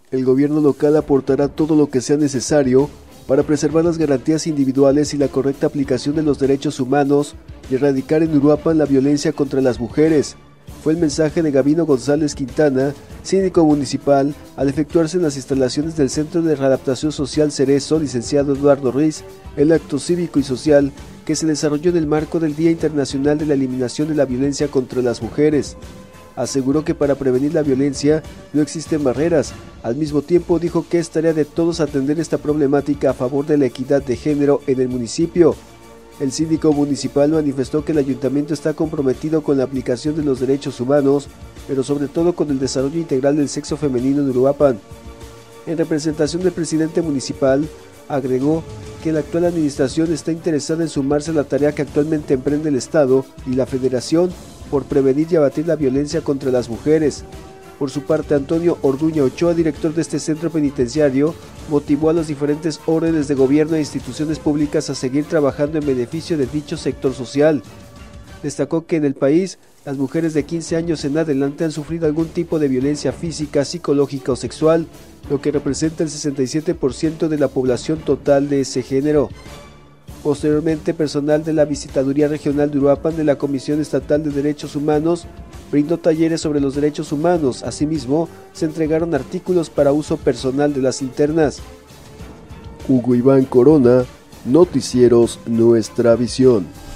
El gobierno local aportará todo lo que sea necesario para preservar las garantías individuales y la correcta aplicación de los derechos humanos y erradicar en Uruapan la violencia contra las mujeres. Fue el mensaje de Gabino González Quintana, síndico municipal, al efectuarse en las instalaciones del Centro de Readaptación Social Cerezo, licenciado Eduardo Ruiz, el acto cívico y social que se desarrolló en el marco del Día Internacional de la Eliminación de la Violencia contra las Mujeres. Aseguró que para prevenir la violencia no existen barreras. Al mismo tiempo dijo que es tarea de todos atender esta problemática a favor de la equidad de género en el municipio. El síndico municipal manifestó que el ayuntamiento está comprometido con la aplicación de los derechos humanos, pero sobre todo con el desarrollo integral del sexo femenino en Uruapan. En representación del presidente municipal, agregó que la actual administración está interesada en sumarse a la tarea que actualmente emprende el Estado y la Federación por prevenir y abatir la violencia contra las mujeres. Por su parte, Antonio Orduña Ochoa, director de este centro penitenciario, motivó a los diferentes órdenes de gobierno e instituciones públicas a seguir trabajando en beneficio de dicho sector social. Destacó que en el país, las mujeres de 15 años en adelante han sufrido algún tipo de violencia física, psicológica o sexual, lo que representa el 67% de la población total de ese género. Posteriormente, personal de la Visitaduría Regional de Uruapan de la Comisión Estatal de Derechos Humanos brindó talleres sobre los derechos humanos. Asimismo, se entregaron artículos para uso personal de las internas. Hugo Iván Corona, Noticieros Nuestra Visión.